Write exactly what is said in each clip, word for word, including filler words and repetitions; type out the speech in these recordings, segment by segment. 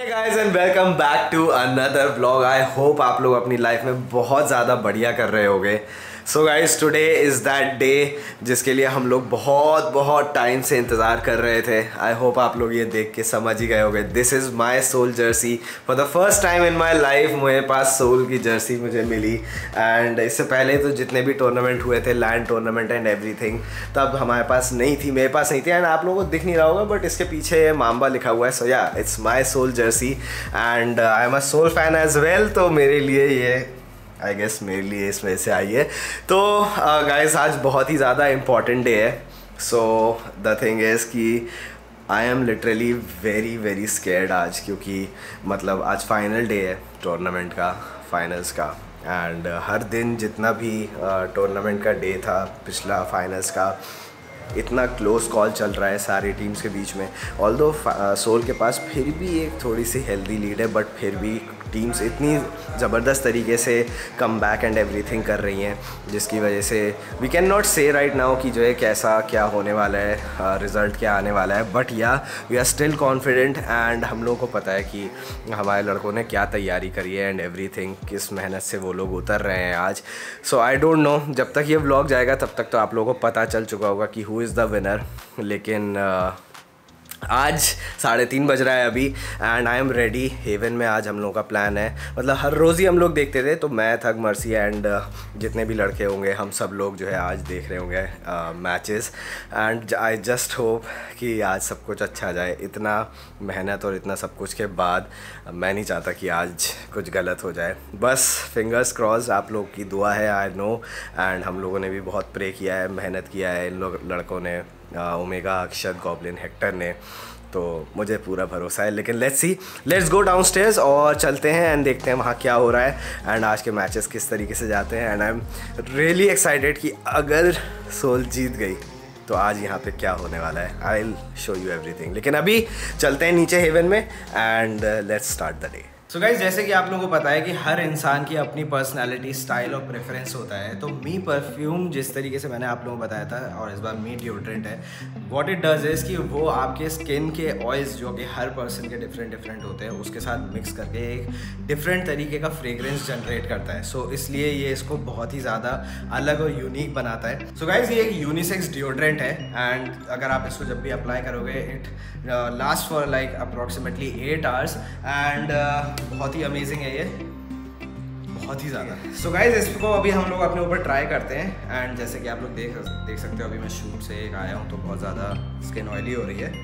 Hey guys and welcome back to another vlog. I hope आप लोग अपनी life में बहुत ज़्यादा बढ़िया कर रहे होगे. So guys, today is that day जिसके लिए हम लोग बहुत बहुत टाइम से इंतज़ार कर रहे थे. I hope आप लोग ये देख के समझ ही गए होगे. This is my soul jersey. For the first time in my life मेरे पास सोल की जर्सी मुझे मिली. And इससे पहले तो जितने भी टूर्नामेंट हुए थे, लैंड टूर्नामेंट एंड एवरीथिंग, तब हमारे पास नहीं थी, मेरे पास नहीं थी. एंड आप लोगों को दिख नहीं रहा होगा बट इसके पीछे माम्बा लिखा हुआ है. सो या it's my soul jersey and I am a soul fan as well. तो मेरे लिए ये आई गेस मेरे लिए इस वजह से आई है. तो गाइस uh, आज बहुत ही ज़्यादा इम्पॉर्टेंट डे है. सो द थिंग इज़ कि I am literally very very scared आज, क्योंकि मतलब आज फाइनल डे है टूर्नामेंट का, फाइनल्स का. एंड uh, हर दिन जितना भी टूर्नामेंट uh, का डे था, पिछला फाइनल्स का, इतना क्लोज कॉल चल रहा है सारी टीम्स के बीच में. ऑल्दो सोल के पास फिर भी एक थोड़ी सी हेल्दी लीड है, बट फिर भी टीम्स इतनी ज़बरदस्त तरीके से कम बैक एंड एवरीथिंग कर रही हैं, जिसकी वजह से we can not say right now कि जो है कैसा क्या होने वाला है, रिज़ल्ट uh, क्या आने वाला है. बट या we are still confident and हम लोगों को पता है कि हमारे लड़कों ने क्या तैयारी करी है एंड एवरीथिंग, किस मेहनत से वो लोग उतर रहे हैं आज. सो आई डोंट नो, जब तक ये व्लॉग जाएगा तब तक तो आप लोगों को पता चल चुका होगा कि हु इज़ द विनर. लेकिन uh, आज साढ़े तीन बज रहा है अभी and I am ready. Heaven में आज हम लोगों का प्लान है. मतलब हर रोज़ ही हम लोग देखते थे, तो मैं, थग, मर्सी एंड uh, जितने भी लड़के होंगे हम सब लोग जो है आज देख रहे होंगे matches. And I just hope कि आज सब कुछ अच्छा जाए. इतना मेहनत और इतना सब कुछ के बाद uh, मैं नहीं चाहता कि आज कुछ गलत हो जाए. बस फिंगर्स क्रॉस, आप लोग की दुआ है, आई नो. एंड हम लोगों ने भी बहुत प्रे किया है, मेहनत किया है इन लोग लड़कों ने, ओमेगा, अक्षत, गॉब्लिन, हेक्टर ने. तो मुझे पूरा भरोसा है. लेकिन let's see, let's go downstairs और चलते हैं एंड देखते हैं वहाँ क्या हो रहा है एंड आज के मैचेस किस तरीके से जाते हैं. And I am really excited कि अगर सोल जीत गई तो आज यहाँ पे क्या होने वाला है. I will show you everything. लेकिन अभी चलते हैं नीचे हेवन में and let's start the day. So guys, जैसे कि आप लोगों को पता है कि हर इंसान की अपनी पर्सनालिटी, स्टाइल और प्रेफरेंस होता है. तो मी परफ्यूम, जिस तरीके से मैंने आप लोगों को बताया था, और इस बार मी डिओड्रेंट है, व्हाट इट डज इज़ कि वो आपके स्किन के ऑयल्स जो कि हर पर्सन के डिफरेंट डिफरेंट होते हैं, उसके साथ मिक्स करके एक डिफरेंट तरीके का फ्रेग्रेंस जनरेट करता है. सो so, इसलिए ये इसको बहुत ही ज़्यादा अलग और यूनिक बनाता है. सो गाइज, ये एक यूनिसेक्स डिओड्रेंट है एंड अगर आप इसको जब भी अप्लाई करोगे, it last for like approximately eight hours and बहुत ही अमेजिंग है ये, बहुत ही ज़्यादा. सो गाइज, इसको अभी हम लोग अपने ऊपर ट्राई करते हैं एंड जैसे कि आप लोग देख देख सकते हो, अभी मैं शूट से एक आया हूँ तो बहुत ज़्यादा स्किन ऑयली हो रही है.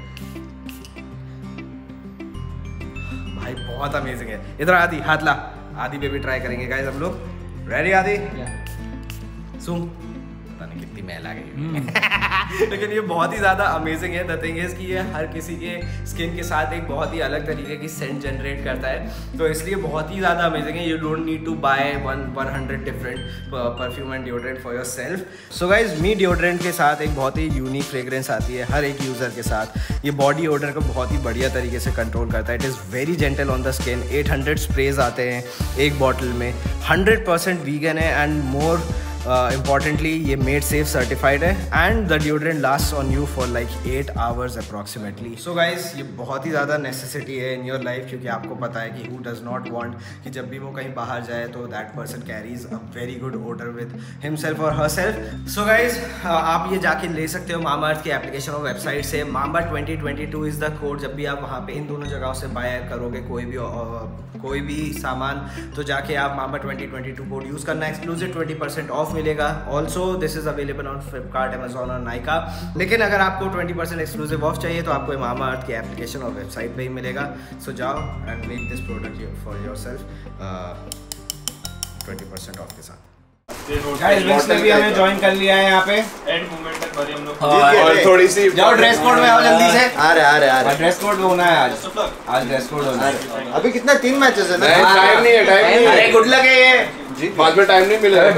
भाई बहुत अमेजिंग है. इधर आदि, हाथ ला. आदि पे भी ट्राई करेंगे गाइज हम लोग. रेडी आदि? सुन, पता नहीं कितनी मैल आ गई लेकिन ये बहुत ही ज़्यादा अमेजिंग है. द थिंग इज़ कि ये हर किसी के स्किन के साथ एक बहुत ही अलग तरीके की सेंट जनरेट करता है, तो इसलिए बहुत ही ज़्यादा अमेजिंग है. You don't need to buy one one hundred different perfume and deodorant for yourself. So guys, me deodorant के साथ एक बहुत ही यूनिक फ्रेग्रेंस आती है हर एक यूज़र के साथ. ये बॉडी ओडर को बहुत ही बढ़िया तरीके से कंट्रोल करता है. It is very gentle on the skin. Eight hundred sprays आते हैं एक बॉटल में. हंड्रेड परसेंट वीगन है एंड मोर इम्पॉर्टेंटली ये मेड सेफ सर्टिफाइड है and the deodorant last on you for like eight hours approximately. So guys, ये बहुत ही ज़्यादा नेसेसिटी है इन योर लाइफ, क्योंकि आपको पता है कि हु डज नॉट वांट कि जब भी वो कहीं बाहर जाए तो that person carries a very good odour with himself और हरसेल्फ. सो गाइज, आप ये जाके ले सकते हो मामाअर्थ की एप्लीकेशन और वेबसाइट से. Mama twenty twenty two is the code. जब भी आप वहाँ पे इन दोनों जगहों से बाय करोगे कोई भी uh, कोई भी सामान, तो जाके आप mama twenty twenty two code use करना. एक्सक्लूसिव ट्वेंटी परसेंट ऑफ मिलेगा. Also this is available on Flipkart, Amazon और नाइका. लेकिन अगर आपको ट्वेंटी परसेंट एक्सक्लूसिव ऑफ चाहिए तो आपको मामाअर्थ की एप्लीकेशन और वेबसाइट पे ही मिलेगा. सो जाओ and make this product for yourself twenty percent off के साथ. गाइस, ने भी हमें ज्वाइन कर लिया है यहाँ पे. एंड मोमेंट तक भरी हम लोग. और थोड़ी सी जाओ, ड्रेस कोड में आओ जल्दी से. आ रहे आ रहे आ रहे ड्रेस कोड होना है आज. आज ड्रेस कोड होना है. अभी कितना, तीन मैचेस है ना? टाइम नहीं है, टाइम नहीं है. अरे गुड लक है ये. बाद में टाइम नहीं मिलेगा.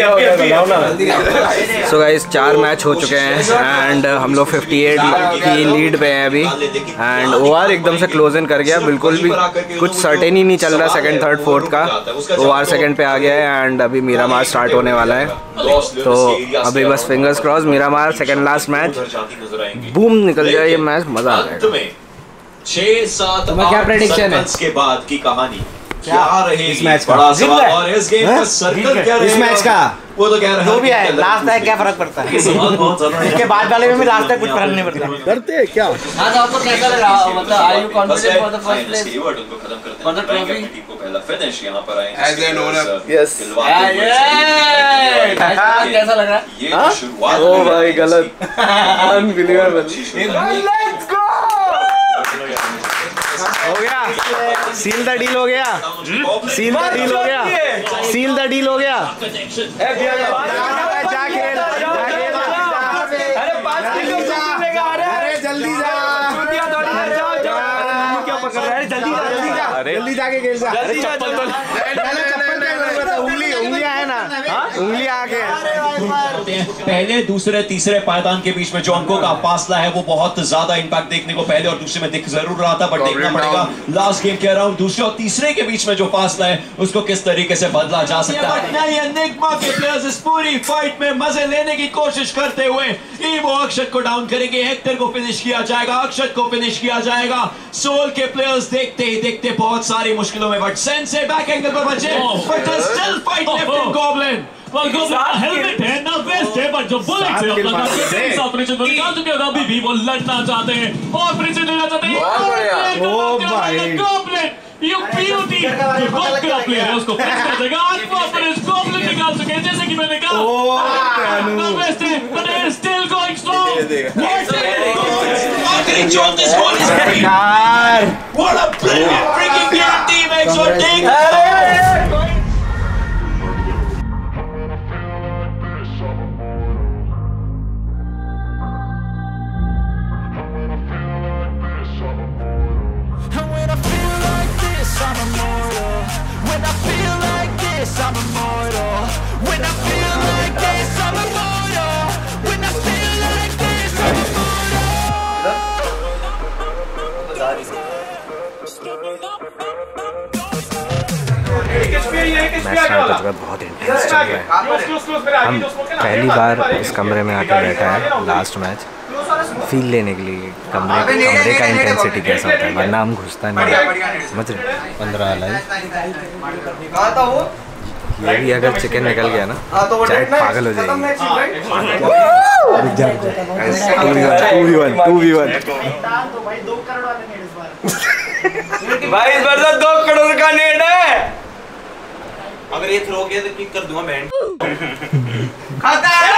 सो गाइस, चार मैच हो चुके हैं एंड हम लोग अट्ठावन की लीड पे हैं अभी. एंड ओआर एकदम से क्लोज इन कर गया. बिल्कुल भी कुछ सर्टेन ही नहीं चल रहा सेकंड, थर्ड, फोर्थ का. ओआर सेकंड पे आ गया है एंड अभी मीरामार स्टार्ट होने वाला है. तो अभी बस fingers cross, Miramar second last match, boom निकल जाए ये मैच, मजा आ जाएगा. छह सात तो क्या प्रेडिक्शन है के बाद की कहानी क्या रहेगी इस मैच का? सवाल और इस गेम का सर्कल क्या रहेगा इस मैच का? वो तो कह रहा है जो भी है लास्ट तक क्या फर्क पड़ता है? इसके बाद वाले में भी लास्ट तक कुछ फर्क नहीं पड़ता। डरते क्या? हाँ तो आपको कैसा लग रहा मतलब are you confident for the first place keyword उनको खत्म करते हैं फॉर द ट्रॉफी? टीम को पहला फिनिश यहां पर आए As an owner, यस कैसा लग रहा है? ये तो शुरुआत ओ भाई गलत अनबिलीवेबल लेट्स गो हो गया सील द डील हो गया सील द डील हो गया सील द डील हो गया जा खेल अरे जल्दी जा जल्दी जाके खेल जा उंगली उंगलियां है ना उंगलियां आगे पहले दूसरे तीसरे पायदान के बीच में जो अंकों का फासला है वो बहुत ज्यादा इंपैक्ट देखने को पहले और दूसरे में दिख जरूर रहा था, बट देखना पड़ेगा लास्ट गेम के अराउंड दूसरे और तीसरे के बीच में जो फासला है उसको किस तरीके से बदला जा सकता है। निग्मा के प्लेयर्स इस पूरी फाइट में मजे लेने की कोशिश करते हुए वो अक्षत को डाउन करेंगे, हेक्टर को फिनिश किया जाएगा, अक्षत को फिनिश किया जाएगा। सोल के प्लेयर्स देखते ही देखते बहुत सारी मुश्किलों में बट सेंसे बैक एंगल पर बचे but still fight left in Goblin. Well, Goblin helmet है ना वेस्ट है, बट जो बुलेट से अपना करके ऑपरेशन को निकाल चुके हैं, अभी भी वो लड़ना चाहते हैं और ऑपरेशन लेना चाहते हैं। ओ भाई Goblin, you beauty, जो गोल का प्लेयर है उसको फिनिश कर देगा। आज वो अपने Goblin निकाल चुके हैं, जैसे कि मैंने कहा ना वेस्ट है, but it is still going strong। आखिरी चौक इस गोल इस यार what a brilliant freaking game teammates और take I'm immortal. When I feel like this, I'm immortal. When I feel like this, I'm immortal. When I feel like this, I'm immortal. Match का तजुर्बा बहुत intense चल रहा है। हम पहली बार इस कमरे में आके बैठा है लास्ट मैच फील लेने के लिए कमरे कमरे का इंटेंसिटी कैसा होता है, वरना हम घुसता नहीं समझ रहे। पंद्रह लाइव ये भी अगर चिकन निकल गया ना चाहे पागल हो जाएगी। भाई इस बार तो दो करोड़ का नेट है, अगर ये थ्रो किया तो किक कर दूंगा बैंड। खाता है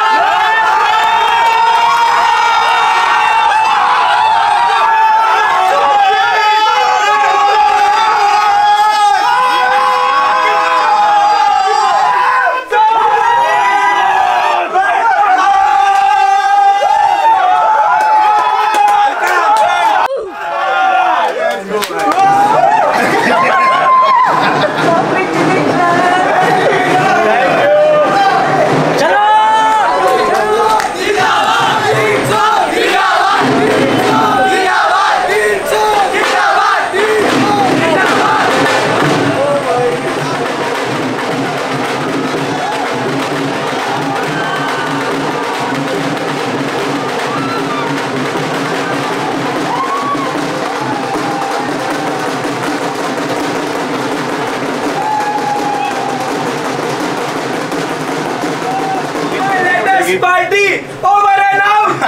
पार्टी ओवर एंड आउट।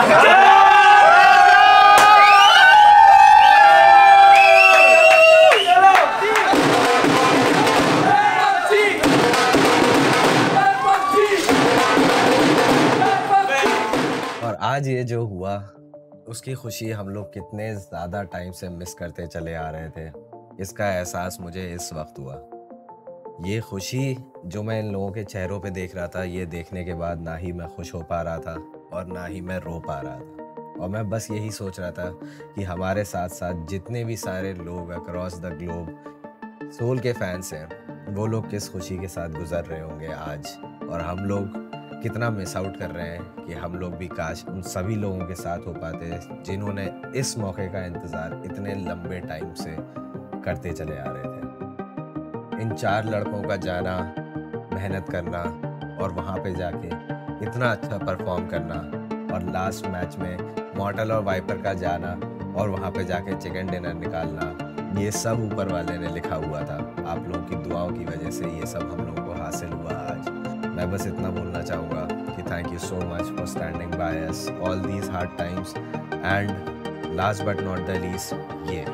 और आज ये जो हुआ उसकी खुशी हम लोग कितने ज़्यादा टाइम से मिस करते चले आ रहे थे, इसका एहसास मुझे इस वक्त हुआ। ये खुशी जो मैं इन लोगों के चेहरों पे देख रहा था, ये देखने के बाद ना ही मैं खुश हो पा रहा था और ना ही मैं रो पा रहा था। और मैं बस यही सोच रहा था कि हमारे साथ साथ जितने भी सारे लोग अक्रॉस द ग्लोब सोल के फैंस हैं, वो लोग किस खुशी के साथ गुजर रहे होंगे आज, और हम लोग कितना मिस आउट कर रहे हैं कि हम लोग भी काश उन सभी लोगों के साथ हो पाते जिन्होंने इस मौके का इंतज़ार इतने लंबे टाइम से करते चले आ रहे थे। इन चार लड़कों का जाना, मेहनत करना और वहाँ पे जाके इतना अच्छा परफॉर्म करना, और लास्ट मैच में मॉर्टल और वाइपर का जाना और वहाँ पे जाके चिकन डिनर निकालना, ये सब ऊपर वाले ने लिखा हुआ था। आप लोगों की दुआओं की वजह से ये सब हम लोगों को हासिल हुआ आज। मैं बस इतना बोलना चाहूँगा कि thank you so much for standing by us all these hard times, and last but not the least, ये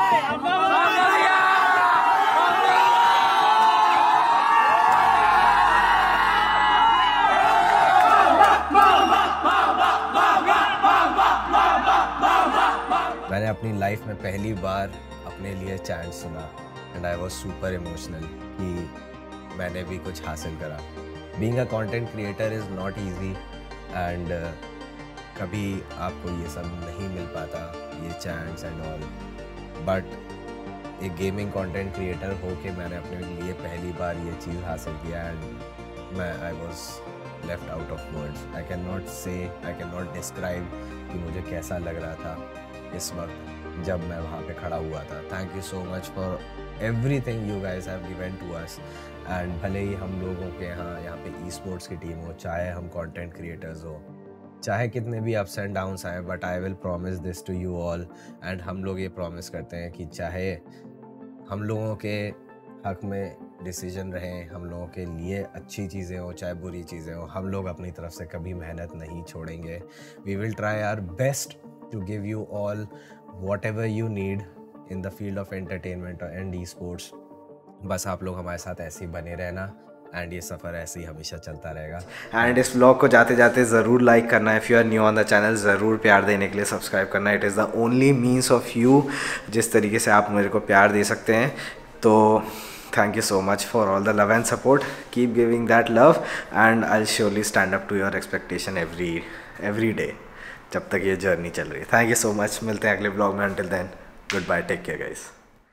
मैंने अपनी लाइफ में पहली बार अपने लिए चैंट सुना and I was super emotional कि मैंने भी कुछ हासिल करा। Being a content creator is not easy and कभी आपको ये सब नहीं मिल पाता, ये चैंट्स एंड ऑल, बट एक गेमिंग कंटेंट क्रिएटर होके मैंने अपने लिए पहली बार ये चीज़ हासिल किया एंड मैं I was left out of words. I can not say, I can not describe कि मुझे कैसा लग रहा था इस वक्त जब मैं वहाँ पे खड़ा हुआ था। Thank you so much for everything you guys have given to us, and भले ही हम लोगों के यहाँ यहाँ पे ई स्पोर्ट्स की टीम हो, चाहे हम कंटेंट क्रिएटर्स हो, चाहे कितने भी अप्स एंड डाउन्स आए, but I will promise this to you all, and हम लोग ये प्रॉमिस करते हैं कि चाहे हम लोगों के हक में डिसीजन रहें, हम लोगों के लिए अच्छी चीज़ें हो चाहे बुरी चीज़ें हो, हम लोग अपनी तरफ से कभी मेहनत नहीं छोड़ेंगे। We will try our best to give you all whatever you need in the field of entertainment and e-sports। बस आप लोग हमारे साथ ऐसे ही बने रहना एंड ये सफ़र ऐसे ही हमेशा चलता रहेगा। एंड इस ब्लॉग को जाते जाते ज़रूर लाइक करना, if you are new on the channel ज़रूर प्यार देने के लिए सब्सक्राइब करना। It is the only means of you जिस तरीके से आप मेरे को प्यार दे सकते हैं। तो thank you so much for all the love and support, keep giving that love and I will surely stand up to your expectation every every day जब तक ये जर्नी चल रही है। थैंक यू सो मच, मिलते हैं अगले blog में। Until then good bye, take care guys.